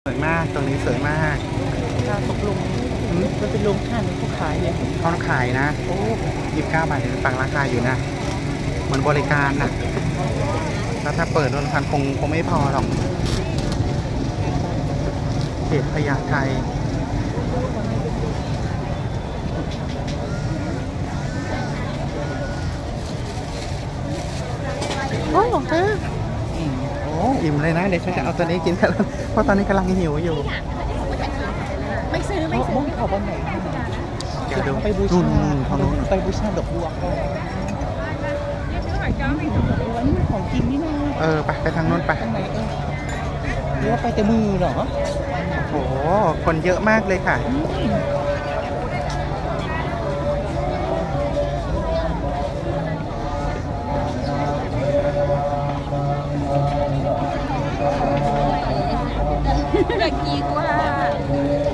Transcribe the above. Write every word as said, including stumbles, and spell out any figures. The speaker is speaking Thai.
วยมากตรงนี้สวยมากถ้าตกลงมันเป็นโรงทานเขาขายเนี่ยเขาขายนะโอ้ยี่สิบเก้าบาทถึงปังราคาอยู่นะเหมือนบริการนะแล้วถ้าเปิดโรงทานคงคงไม่พอหรอกเขตพญาไทโอ้เออโอ้อิ่มเลยนะเดี๋ยวฉันจะเอาตัวนี้กินกันเพราะตอนนี้กำลังหิวอยู่ไม่ซื้อไม่ซื้อเขาบ้านไหนเดี๋ยวดูไปบูชาไปบูชาดอกบัววันนี้ของกินนี่นะเออไปไปทางโน้นไปทางไหนเออหรือว่าไปแต่มือเหรอโอ้โหคนเยอะมากเลยค่ะเด็กกี่กว่า